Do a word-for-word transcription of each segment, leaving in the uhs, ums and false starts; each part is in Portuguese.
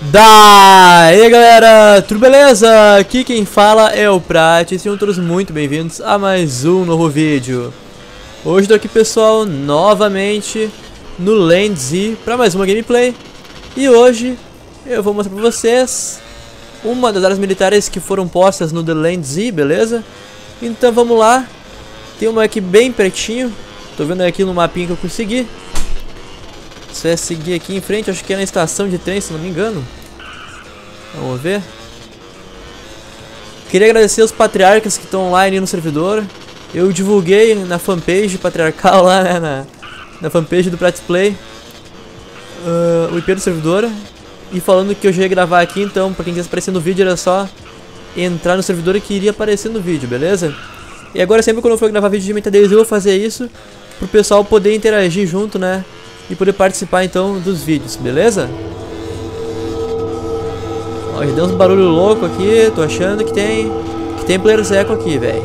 Daí galera, tudo beleza? Aqui quem fala é o Prat e sejam todos muito bem-vindos a mais um novo vídeo. Hoje tô aqui pessoal, novamente no Land-Z para mais uma gameplay. E hoje eu vou mostrar pra vocês uma das áreas militares que foram postas no The Land-Z, beleza? Então vamos lá, tem uma aqui bem pertinho, tô vendo aqui no mapinha que eu consegui. Você vai seguir aqui em frente, acho que é na estação de trem, se não me engano. Vamos ver. Queria agradecer os patriarcas que estão online no servidor. Eu divulguei na fanpage patriarcal lá, né, na, na fanpage do Prats Play, uh, o I P do servidor. E falando que eu já ia gravar aqui, então pra quem quisesse aparecer no vídeo era só entrar no servidor que iria aparecer no vídeo, beleza? E agora sempre quando eu for gravar vídeo de Metadeus eu vou fazer isso pro pessoal poder interagir junto, né? E poder participar então dos vídeos, beleza? Ó, já deu uns barulho louco aqui, tô achando que tem que tem players eco aqui, velho.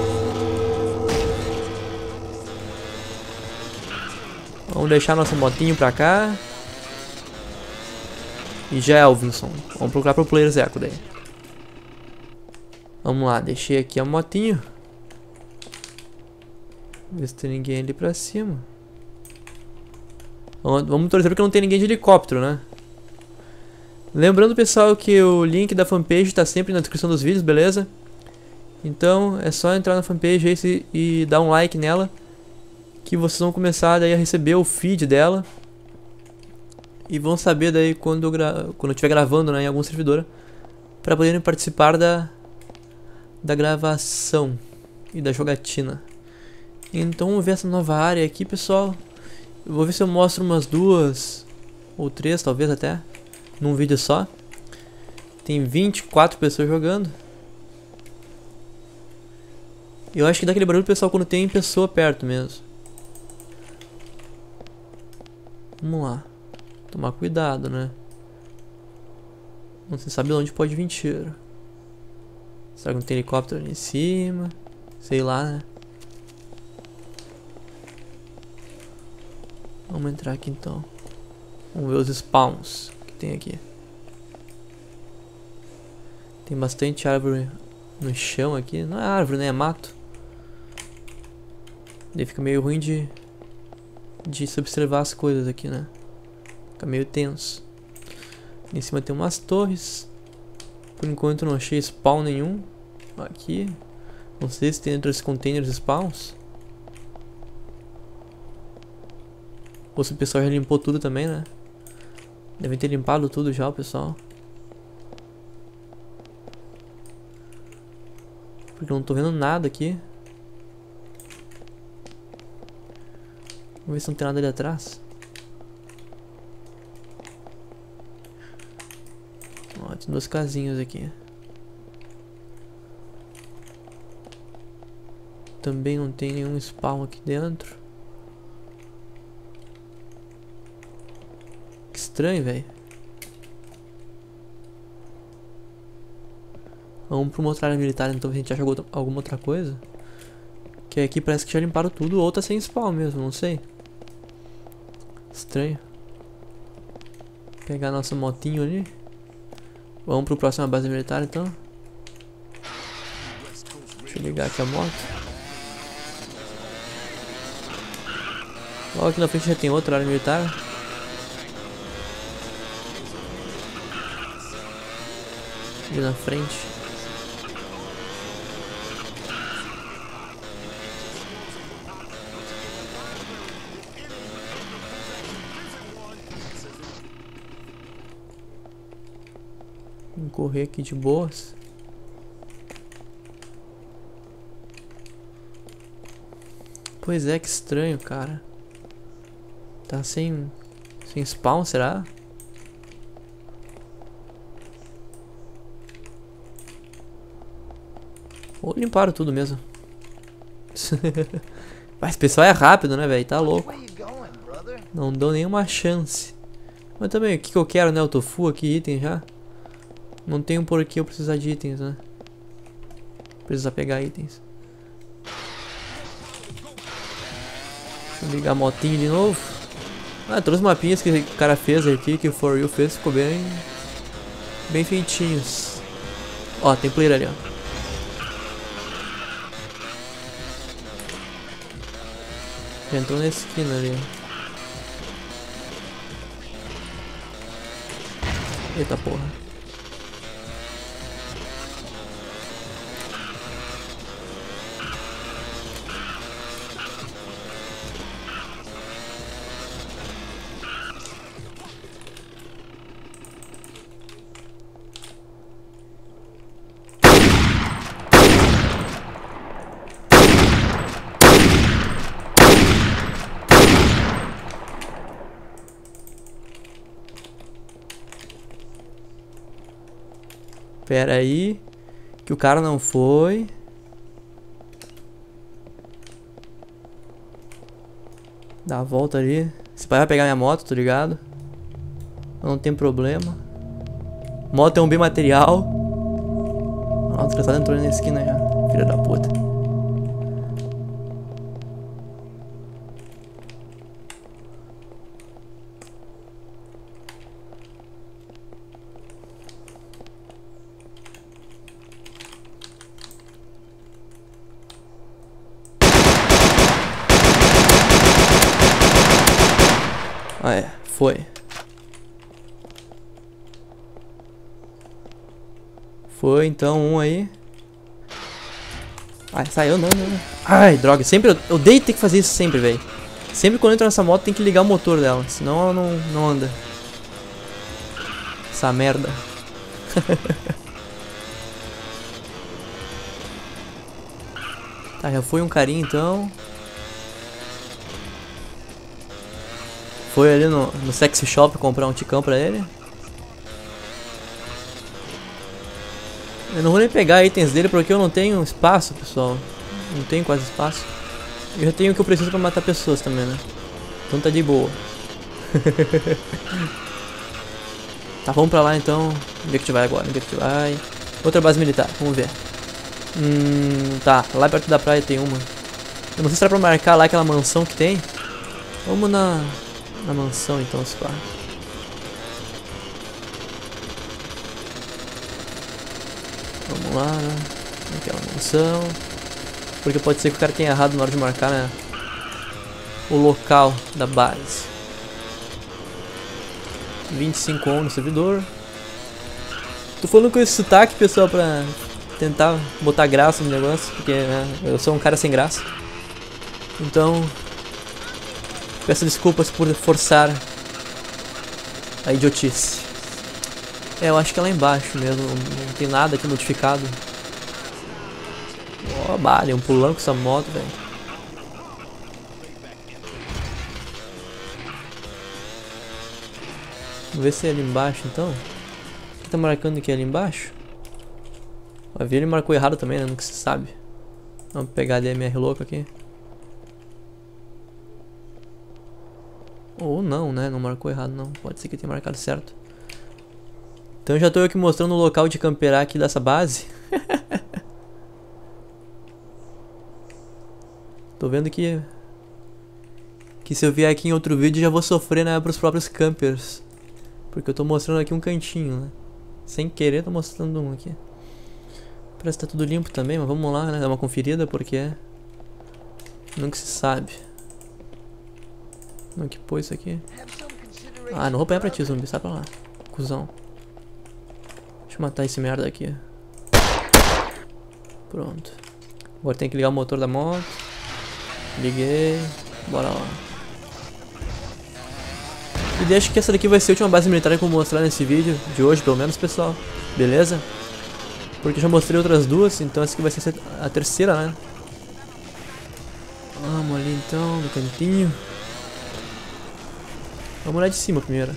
Vamos deixar nosso motinho pra cá. E já é Elvinson. Vamos procurar pro players eco daí. Vamos lá, deixei aqui a motinho. Ver se tem ninguém ali pra cima. Vamos torcer porque não tem ninguém de helicóptero, né? Lembrando, pessoal, que o link da fanpage está sempre na descrição dos vídeos, beleza? Então é só entrar na fanpage aí e dar um like nela, que vocês vão começar daí a receber o feed dela. E vão saber daí quando eu, gra quando eu estiver gravando, né, em algum servidor, para poderem participar da, da gravação e da jogatina. Então vamos ver essa nova área aqui, pessoal. Eu vou ver se eu mostro umas duas ou três, talvez até, num vídeo só. Tem vinte e quatro pessoas jogando. Eu acho que dá aquele barulho, pessoal, quando tem pessoa perto mesmo. Vamos lá. Tomar cuidado, né? Não se sabe onde pode vir tiro. Será que não tem helicóptero ali em cima? Sei lá, né? Vamos entrar aqui então. Vamos ver os spawns que tem aqui. Tem bastante árvore no chão aqui. Não é árvore, né? É mato. Daí fica meio ruim de de se observar as coisas aqui, né? Fica meio tenso. Em cima tem umas torres. Por enquanto não achei spawn nenhum aqui. Não sei se tem entre os containers spawns. Ou se o pessoal já limpou tudo também, né? Devem ter limpado tudo já, o pessoal. Porque eu não tô vendo nada aqui. Vamos ver se não tem nada ali atrás. Ó, tem duas casinhas aqui. Também não tem nenhum spawn aqui dentro. Estranho, velho. Vamos pra uma outra área militar, então a gente acha alguma outra coisa. Que aqui parece que já limparam tudo, ou tá sem spawn mesmo, não sei. Estranho. Pegar nosso motinho ali. Vamos pro próximo base militar então. Deixa eu ligar aqui a moto. Logo aqui na frente já tem outra área militar. Ali na frente. Vamos correr aqui de boas. Pois é, que estranho, cara. Tá sem sem spawn, será? Ou limparam tudo mesmo. Mas o pessoal é rápido, né, velho? Tá louco. Não dou nenhuma chance. Mas também, o que, que eu quero, né? Eu tô full aqui, item já. Não tenho por que eu precisar de itens, né? Precisar pegar itens. Deixa eu ligar a motinha de novo. Ah, todos os mapinhas que o cara fez aqui, que o For You fez, ficou bem Bem feitinhos. Ó, tem player ali, ó. Entrou na esquina ali. Eita porra. Pera aí, que o cara não foi. Dá a volta ali. Esse pai vai pegar minha moto, tô ligado? Não tem problema. Moto é um bem material. Ó, o desgraçado entrou na esquina já. Filha da puta. Ah, é, foi. Foi, então, um aí. Ai, saiu, não, não. Ai, droga, sempre, eu odeio ter que fazer isso sempre, velho. Sempre quando eu entro nessa moto tem que ligar o motor dela, senão ela não, não anda. Essa merda. Tá, já foi um carinha então. Foi ali no, no sexy shop comprar um ticão pra ele. Eu não vou nem pegar itens dele porque eu não tenho espaço, pessoal. Não tenho quase espaço. Eu já tenho o que eu preciso pra matar pessoas também, né? Então tá de boa. Tá, vamos pra lá então. Onde é que a gente vai agora? Onde é que a gente vai? Outra base militar, vamos ver. Hum, tá, lá perto da praia tem uma. Eu não sei se era pra marcar lá aquela mansão que tem. Vamos na... Na mansão então, se pá. Vamos lá, né? Aquela mansão. Porque pode ser que o cara tenha errado na hora de marcar, né? O local da base. vinte e cinco on no servidor. Tô falando com esse sotaque, pessoal, pra tentar botar graça no negócio. Porque, né, eu sou um cara sem graça. Então... peço desculpas por forçar a idiotice. É, eu acho que é lá embaixo mesmo. Não tem nada aqui modificado. Ó, oh, balha, um pulão com essa moto, velho. Vamos ver se é ali embaixo então. O que tá marcando aqui ali embaixo? Vai ver, ele marcou errado também, né? Nunca se sabe. Vamos pegar a D M R louco aqui. Ou não, né? Não marcou errado, não. Pode ser que tenha marcado certo. Então já tô eu aqui mostrando o local de camperar aqui dessa base. Tô vendo que... Que se eu vier aqui em outro vídeo já vou sofrer, né? Pros próprios campers. Porque eu tô mostrando aqui um cantinho, né? Sem querer tô mostrando um aqui. Parece que tá tudo limpo também, mas vamos lá, né? Dar uma conferida porque... nunca se sabe. Não, que pôs isso aqui. Ah, não vou apanhar pra ti, zumbi. Sai pra lá. Cusão. Deixa eu matar esse merda aqui. Pronto. Agora tem que ligar o motor da moto. Liguei. Bora lá. E acho que essa daqui vai ser a última base militar que eu vou mostrar nesse vídeo. De hoje, pelo menos, pessoal. Beleza? Porque eu já mostrei outras duas. Então essa aqui vai ser a terceira, né? Vamos ali então, no cantinho. Vamos lá de cima primeiro.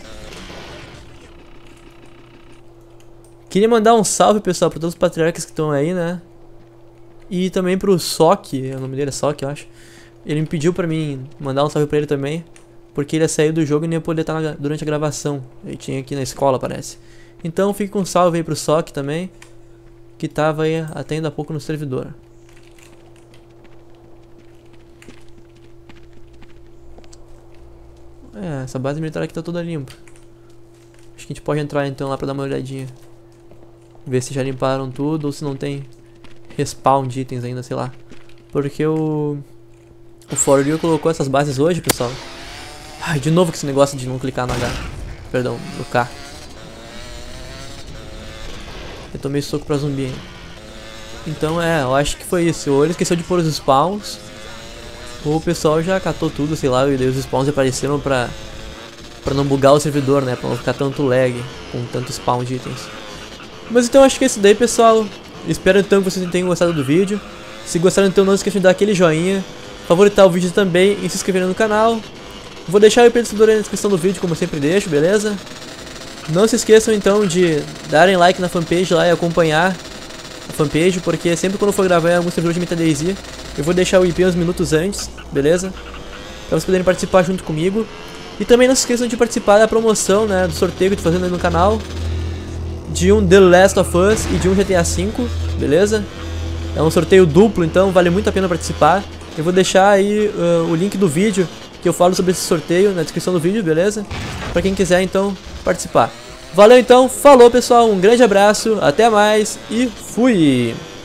Queria mandar um salve, pessoal, para todos os patriarcas que estão aí, né? E também pro Sok, o nome dele é Sok, eu acho. Ele me pediu pra mim mandar um salve pra ele também, porque ele ia sair do jogo e nem ia poder estar na, durante a gravação. Ele tinha aqui na escola, parece. Então fica um salve aí pro Sok também, que tava aí até ainda há pouco no servidor. É, essa base militar aqui tá toda limpa. Acho que a gente pode entrar então lá pra dar uma olhadinha. Ver se já limparam tudo ou se não tem respawn de itens ainda, sei lá. Porque o... O For You colocou essas bases hoje, pessoal. Ai, de novo com esse negócio de não clicar no H. Perdão, no K. Eu tomei soco pra zumbi ainda. Então é, eu acho que foi isso. Ou ele esqueceu de pôr os spawns, ou o pessoal já catou tudo, sei lá, e daí os spawns apareceram pra, pra não bugar o servidor, né? Pra não ficar tanto lag com tanto spawn de itens. Mas então acho que é isso daí, pessoal. Espero então que vocês tenham gostado do vídeo. Se gostaram, então não esqueçam de dar aquele joinha, favoritar o vídeo também e se inscrever no canal. Vou deixar o I P do servidor aí na descrição do vídeo, como eu sempre deixo, beleza? Não se esqueçam então de darem like na fanpage lá e acompanhar a fanpage, porque sempre quando eu for gravar algum servidor de MetaDayZ, eu vou deixar o I P uns minutos antes, beleza? Pra vocês poderem participar junto comigo. E também não se esqueçam de participar da promoção, né, do sorteio que eu tô fazendo aí no canal, de um The Last of Us e de um G T A cinco, beleza? É um sorteio duplo, então vale muito a pena participar. Eu vou deixar aí uh, o link do vídeo que eu falo sobre esse sorteio na descrição do vídeo, beleza? Pra quem quiser então participar. Valeu então, falou pessoal, um grande abraço, até mais e fui!